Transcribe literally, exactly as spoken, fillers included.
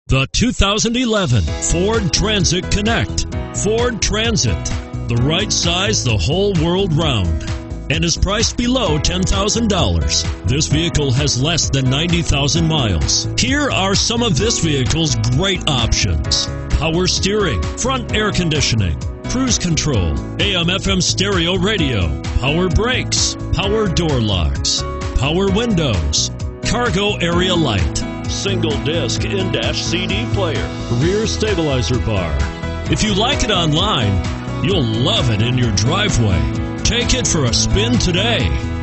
The two thousand eleven Ford Transit Connect. Ford Transit, the right size the whole world round, and is priced below ten thousand dollars. This vehicle has less than ninety thousand miles. Here are some of this vehicle's great options: power steering, front air conditioning, cruise control, A M F M stereo radio, power brakes, power door locks, power windows, cargo area light, single disc in-dash C D player, rear stabilizer bar. If you like it online, you'll love it in your driveway. Take it for a spin today.